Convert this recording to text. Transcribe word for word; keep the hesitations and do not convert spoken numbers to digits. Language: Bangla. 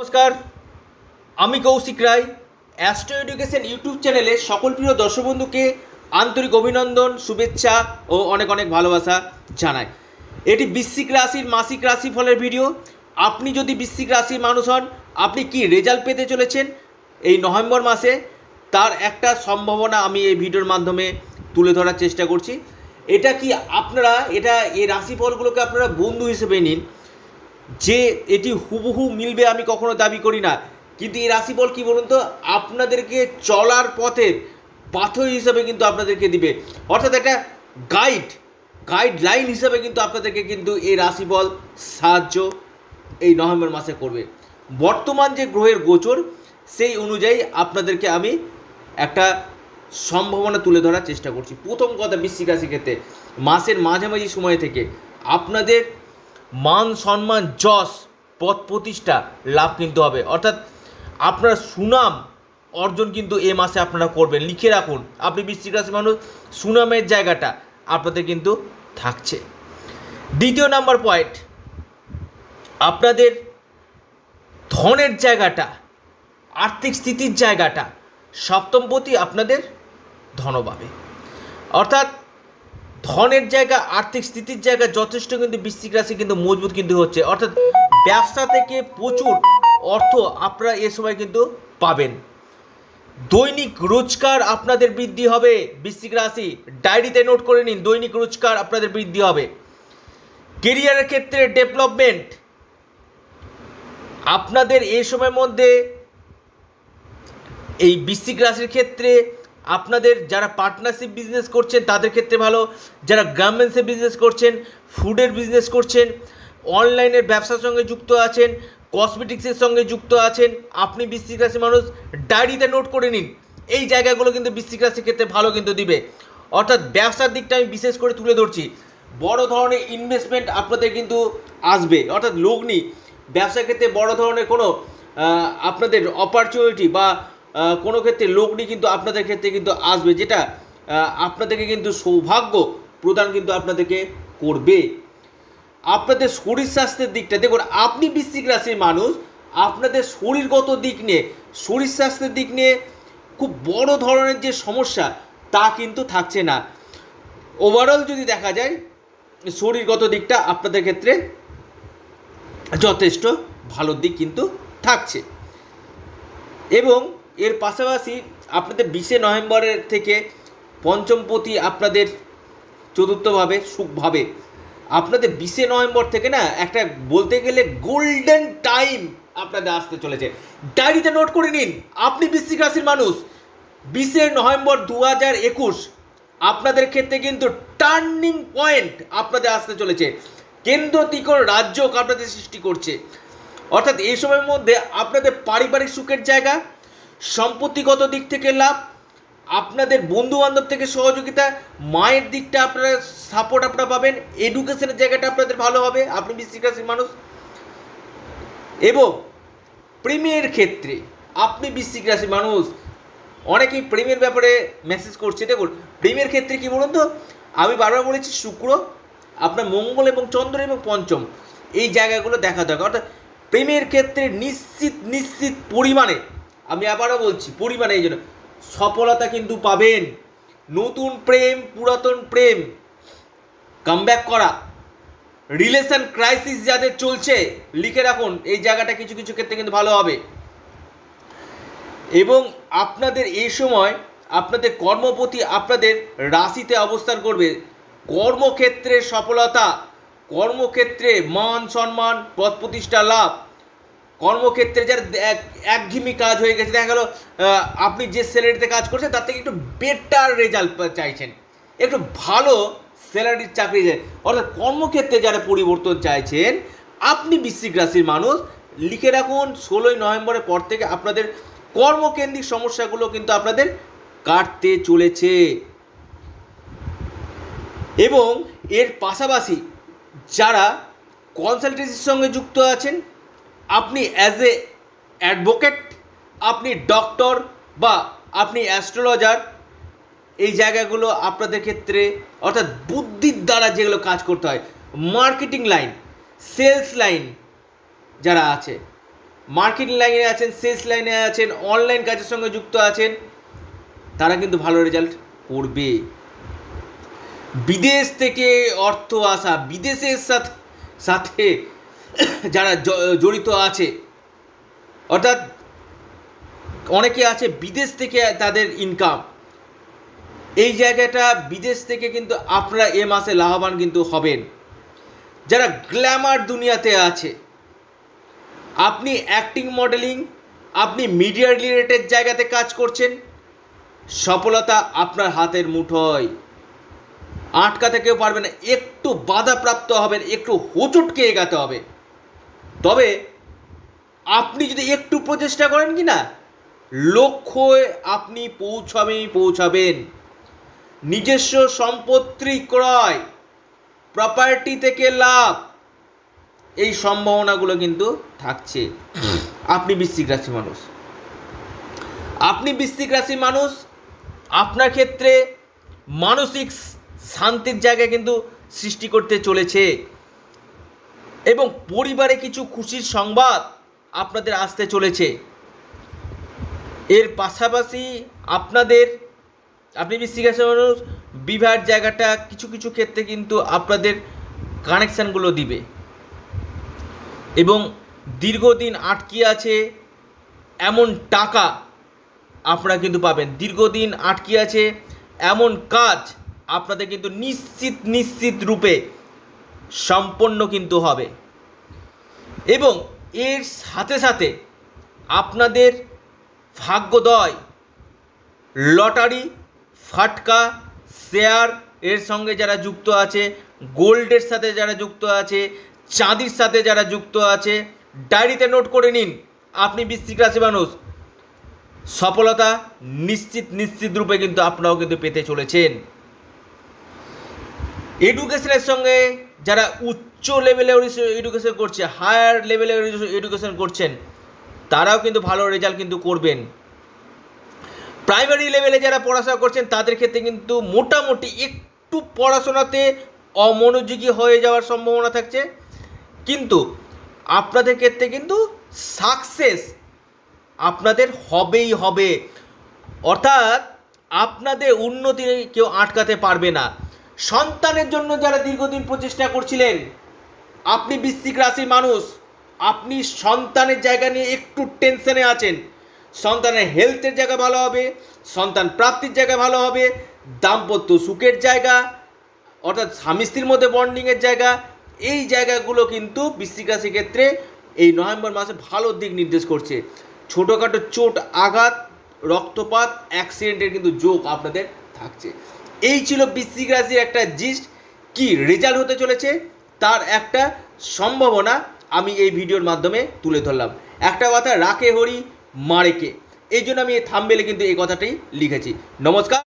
নমস্কার, আমি Koushik Roy. Astro education YouTube চ্যানেলে সকল প্রিয় দর্শক বন্ধুকে আন্তরিক অভিনন্দন, শুভেচ্ছা ও অনেক অনেক ভালোবাসা জানাই। এটি বৃশ্চিক রাশির মাসিক রাশিফলের ভিডিও। আপনি যদি বৃশ্চিক রাশির মানুষ হন, আপনি কি রেজাল্ট পেতে চলেছেন এই নভেম্বর মাসে, তার একটা সম্ভাবনা আমি এই ভিডিওর মাধ্যমে তুলে ধরার চেষ্টা করছি। এটা কি আপনারা এটা এই রাশিফলগুলোকে আপনারা বন্ধু হিসেবে নিন, যে এটি হুবহু মিলবে আমি কখনো দাবি করি না, কিন্তু এই রাশিফল কী বলুন তো, আপনাদেরকে চলার পথের পাথর হিসাবে কিন্তু আপনাদেরকে দিবে, অর্থাৎ একটা গাইড গাইডলাইন হিসাবে কিন্তু আপনাদেরকে কিন্তু এই রাশিফল সাহায্য এই নভেম্বর মাসে করবে। বর্তমান যে গ্রহের গোচর সেই অনুযায়ী আপনাদেরকে আমি একটা সম্ভাবনা তুলে ধরার চেষ্টা করছি। প্রথম কথা, বৃশ্চিক রাশির ক্ষেত্রে মাসের মাঝামাঝি সময় থেকে আপনাদের মান সম্মান, যশ, পদ প্রতিষ্ঠা লাভ কিন্তু হবে, অর্থাৎ আপনার সুনাম অর্জন কিন্তু এ মাসে আপনারা করবেন। লিখে রাখুন, আপনি বৃশ্চিক রাশির মানুষ, সুনামের জায়গাটা আপনাদের কিন্তু থাকছে। দ্বিতীয় নাম্বার পয়েন্ট, আপনাদের ধনের জায়গাটা, আর্থিক স্থিতির জায়গাটা, সপ্তমপতি আপনাদের ধন পাবে, অর্থাৎ ধনের জায়গা, আর্থিক স্থিতির জায়গা যথেষ্ট কিন্তু বৃশ্চিক রাশি কিন্তু মজবুত কিন্তু হচ্ছে, অর্থাৎ ব্যবসা থেকে প্রচুর অর্থ আপনারা এ সময় কিন্তু পাবেন। দৈনিক রোজগার আপনাদের বৃদ্ধি হবে। বৃশ্চিক রাশি ডায়েরিতে নোট করে নিন, দৈনিক রোজগার আপনাদের বৃদ্ধি হবে। কেরিয়ারের ক্ষেত্রে ডেভেলপমেন্ট আপনাদের এই সময়ের মধ্যে, এই বৃশ্চিক রাশির ক্ষেত্রে আপনাদের যারা পার্টনারশিপ বিজনেস করছেন তাদের ক্ষেত্রে ভালো, যারা গার্মেন্টসের বিজনেস করছেন, ফুডের বিজনেস করছেন, অনলাইনের ব্যবসার সঙ্গে যুক্ত আছেন, কসমেটিক্সের সঙ্গে যুক্ত আছেন, আপনি বৃশ্চিক রাশির মানুষ ডায়েরিতে নোট করে নিন, এই জায়গাগুলো কিন্তু বৃশ্চিক রাশির ক্ষেত্রে ভালো কিন্তু দিবে। অর্থাৎ ব্যবসার দিকটা আমি বিশেষ করে তুলে ধরছি, বড় ধরনের ইনভেস্টমেন্ট আপনাদের কিন্তু আসবে, অর্থাৎ লগ্নি ব্যবসার ক্ষেত্রে বড় ধরনের কোনো আপনাদের অপরচুনিটি বা কোনো ক্ষেত্রে লগ্নি কিন্তু আপনাদের ক্ষেত্রে কিন্তু আসবে, যেটা আপনাদেরকে কিন্তু সৌভাগ্য প্রদান কিন্তু আপনাদেরকে করবে। আপনাদের শরীর স্বাস্থ্যের দিকটা দেখুন, আপনি বৃশ্চিক রাশির মানুষ, আপনাদের শরীরগত দিক নিয়ে, শরীর স্বাস্থ্যের দিক নিয়ে খুব বড় ধরনের যে সমস্যা তা কিন্তু থাকছে না। ওভারঅল যদি দেখা যায়, শরীরগত দিকটা আপনাদের ক্ষেত্রে যথেষ্ট ভালো দিক কিন্তু থাকছে। এবং এর পাশাপাশি আপনাদের বিশে নভেম্বরের থেকে পঞ্চমপতি আপনাদের চতুর্থভাবে সুখভাবে, আপনাদের বিশে নভেম্বর থেকে না একটা বলতে গেলে গোল্ডেন টাইম আপনাদের আসতে চলেছে। ডায়েরিতে নোট করে নিন, আপনি বৃশ্চিক রাশির মানুষ, বিশে নভেম্বর দু হাজার একুশ আপনাদের ক্ষেত্রে কিন্তু টার্নিং পয়েন্ট আপনাদের আসতে চলেছে। কেন্দ্র ত্রিকোণ রাজ্য আপনাদের সৃষ্টি করছে, অর্থাৎ এই সময়ের মধ্যে আপনাদের পারিবারিক সুখের জায়গা, সম্পত্তিগত দিক থেকে লাভ, আপনাদের বন্ধু বান্ধব থেকে সহযোগিতা, মায়ের দিকটা আপনারা সাপোর্ট আপনারা পাবেন, এডুকেশনের জায়গাটা আপনাদের ভালো হবে আপনি বৃশ্চিক রাশির মানুষ। এবং প্রেমের ক্ষেত্রে আপনি বৃশ্চিক রাশির মানুষ, অনেকেই প্রেমের ব্যাপারে মেসেজ করছে। দেখুন, প্রেমের ক্ষেত্রে কি বলুন তো, আমি বারবার বলেছি শুক্র, আপনার মঙ্গল এবং চন্দ্র এবং পঞ্চম এই জায়গাগুলো দেখা দরকার, অর্থাৎ প্রেমের ক্ষেত্রে নিশ্চিত নিশ্চিত পরিমাণে, আমি আবারও বলছি পরিমাণে, এই জন্য সফলতা কিন্তু পাবেন। নতুন প্রেম, পুরাতন প্রেম কামব্যাক করা, রিলেশন ক্রাইসিস যাদের চলছে লিখে রাখুন, এই জায়গাটা কিছু কিছু ক্ষেত্রে কিন্তু ভালো হবে। এবং আপনাদের এই সময় আপনাদের কর্মপতি আপনাদের রাশিতে অবস্থান করবে, কর্মক্ষেত্রে সফলতা, কর্মক্ষেত্রে মান সম্মান, পদ প্রতিষ্ঠা লাভ, কর্মক্ষেত্রে যারা একঘেয়েমি কাজ হয়ে গেছে, দেখা গেল আপনি যে স্যালারিতে কাজ করছেন তার থেকে একটু বেটার রেজাল্ট চাইছেন, একটু ভালো স্যালারির চাকরি চাই, অর্থাৎ কর্মক্ষেত্রে যারা পরিবর্তন চাইছেন আপনি বৃশ্চিক রাশির মানুষ, লিখে রাখুন ষোলোই নভেম্বরের পর থেকে আপনাদের কর্মকেন্দ্রিক সমস্যাগুলো কিন্তু আপনাদের কাটতে চলেছে। এবং এর পাশাপাশি যারা কনসালটেন্সির সঙ্গে যুক্ত আছেন, আপনি অ্যাজ এ অ্যাডভোকেট, আপনি ডক্টর বা আপনি অ্যাস্ট্রোলজার, এই জায়গাগুলো আপনাদের ক্ষেত্রে, অর্থাৎ বুদ্ধির দ্বারা যেগুলো কাজ করতে হয়, মার্কেটিং লাইন, সেলস লাইন যারা আছে, মার্কেটিং লাইনে আছেন, সেলস লাইনে আছেন, অনলাইন কাজের সঙ্গে যুক্ত আছেন, তারা কিন্তু ভালো রেজাল্ট করবে। বিদেশ থেকে অর্থ আসা, বিদেশের সাথে সাথে যারা জড়িত আছে, অর্থাৎ অনেকে আছে বিদেশ থেকে তাদের ইনকাম, এই জায়গাটা বিদেশ থেকে কিন্তু আপনারা এ মাসে লাভবান কিন্তু হবেন। যারা গ্ল্যামার দুনিয়াতে আছে, আপনি অ্যাক্টিং, মডেলিং, আপনি মিডিয়া রিলেটেড জায়গাতে কাজ করছেন, সফলতা আপনার হাতের মুঠোয়, আটকাতে কেউ পারবে না। একটু বাধাপ্রাপ্ত হবেন, একটু হোঁচটকে এগাতে হবে, তবে আপনি যদি একটু প্রচেষ্টা করেন কি না, লক্ষ্যে আপনি পৌঁছাবেনই পৌঁছাবেন। নিজস্ব সম্পত্তি ক্রয়, প্রপার্টি থেকে লাভ, এই সম্ভাবনাগুলো কিন্তু থাকছে। আপনি বৃশ্চিক রাশি মানুষ, আপনি বৃশ্চিক রাশি মানুষ, আপনার ক্ষেত্রে মানসিক শান্তির জায়গা কিন্তু সৃষ্টি করতে চলেছে এবং পরিবারে কিছু খুশির সংবাদ আপনাদের আসতে চলেছে। এর পাশাপাশি আপনাদের, আপনি বৃশ্চিক রাশি মানুষ, বিবাহের জায়গাটা কিছু কিছু ক্ষেত্রে কিন্তু আপনাদের কানেকশানগুলো দিবে এবং দীর্ঘদিন আটকে আছে এমন টাকা আপনারা কিন্তু পাবেন। দীর্ঘদিন আটকে আছে এমন কাজ আপনাদের কিন্তু নিশ্চিত নিশ্চিত রূপে সম্পন্ন কিন্তু হবে এবং এর সাথে সাথে আপনাদের ভাগ্যোদয়, লটারি, ফাটকা, শেয়ার এর সঙ্গে যারা যুক্ত আছে, গোল্ডের সাথে যারা যুক্ত আছে, চাঁদির সাথে যারা যুক্ত আছে, ডায়েরিতে নোট করে নিন। আপনি বৃশ্চিক রাশি মানুষ, সফলতা নিশ্চিত নিশ্চিত রূপে কিন্তু আপনারাও কিন্তু পেতে চলেছেন। এডুকেশনের সঙ্গে যারা উচ্চ লেভেলে এডুকেশন করছে, হায়ার লেভেলে এডুকেশন করছেন, তারাও কিন্তু ভালো রেজাল্ট কিন্তু করবেন। প্রাইমারি লেভেলে যারা পড়াশোনা করছেন, তাদের ক্ষেত্রে কিন্তু মোটামুটি একটু পড়াশোনাতে অমনোযোগী হয়ে যাওয়ার সম্ভাবনা থাকছে, কিন্তু আপনাদের ক্ষেত্রে কিন্তু সাকসেস আপনাদের হবেই হবে। অর্থাৎ আপনাদের উন্নতি কেউ আটকাতে পারবে না। সন্তানের জন্য যারা দীর্ঘদিন প্রচেষ্টা করছিলেন, আপনি বৃশ্চিক রাশির মানুষ, আপনি সন্তানের জায়গা নিয়ে একটু টেনশনে আছেন। সন্তানের হেলথের জায়গা ভালো হবে, সন্তান প্রাপ্তির জায়গা ভালো হবে, দাম্পত্য সুখের জায়গা, অর্থাৎ স্বামী স্ত্রীর মধ্যে বন্ডিংয়ের জায়গা, এই জায়গাগুলো কিন্তু বৃশ্চিক রাশির ক্ষেত্রে এই নভেম্বর মাসে ভালো দিক নির্দেশ করছে। ছোটোখাটো চোট, আঘাত, রক্তপাত, অ্যাক্সিডেন্টের কিন্তু যোগ আপনাদের থাকছে। এই ছিল বৃশ্চিক রাশির একটা জিস্ট। কি রেজাল্ট হতে চলেছে তার একটা সম্ভাবনা আমি এই ভিডিওর মাধ্যমে তুলে ধরলাম। একটা কথা, রাখে হরি মারেকে, এই জন্য আমি এই থাম্বনেলে কিন্তু এই কথাটাই লিখেছি। নমস্কার।